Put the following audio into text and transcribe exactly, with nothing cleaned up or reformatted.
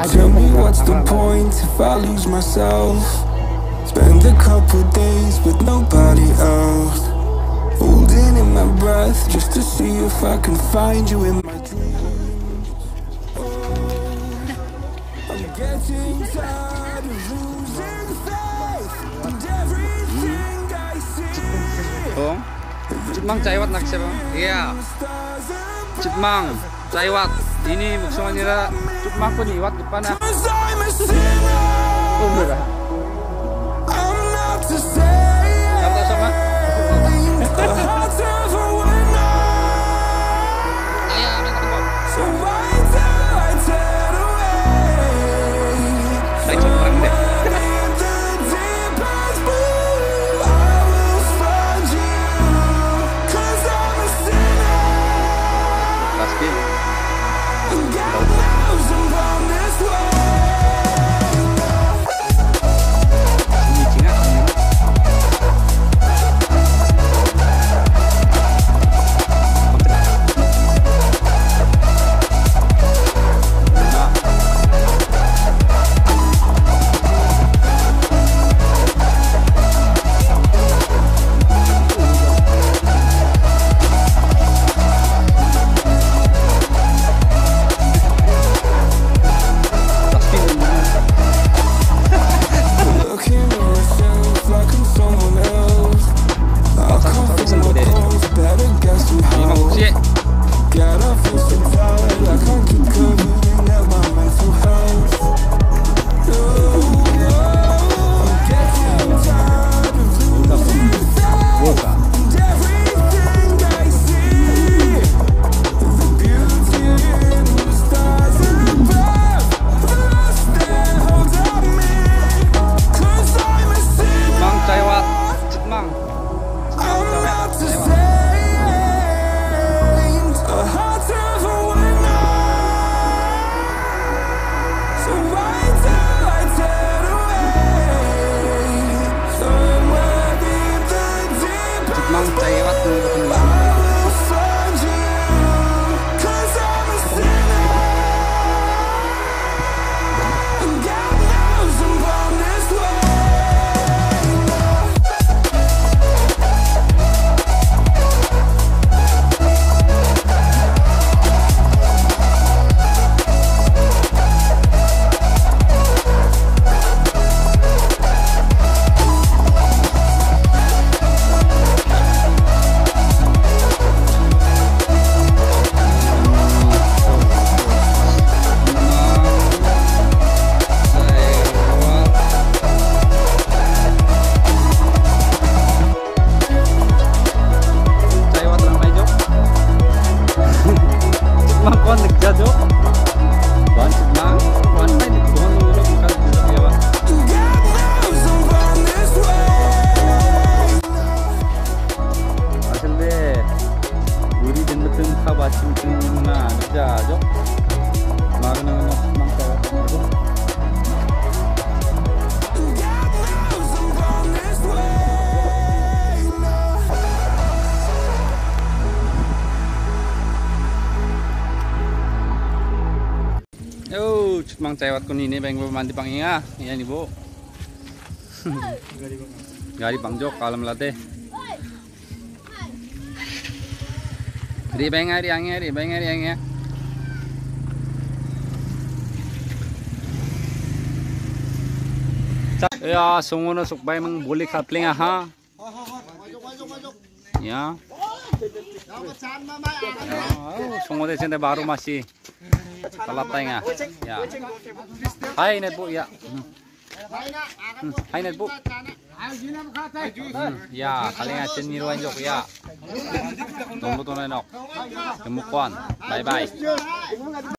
Tell me what's the point if I lose myself? Spend a couple days with nobody else, holding in my breath just to see if I can find you in my dreams. Oh, I'm getting tired of losing faith and everything I see. Oh, Cutmang Caiwat naksir. Iya. Cutmang Caiwat. Ini maksudnya nira Cutmang ko niwat depan na. Oh, bener. Kata sama. Ayah, minta kok. Saya Cutmang deh. Yo, Cutmang Caiwat ko nini bang mandi pang inga. Yan ibu. Gari pang jok kalam late. Di bang ari angya, di bang ari angya. Ya, sungono sukbay mang buli katling ha. Ya. Oh, sungo de sinde baru masih kalatay nga. Ya. Hai net bu ya. Hai net bu. Ya, kali nga ceniruan jok ya. Tunggu tunay nok. Kemukuan. Bye bye.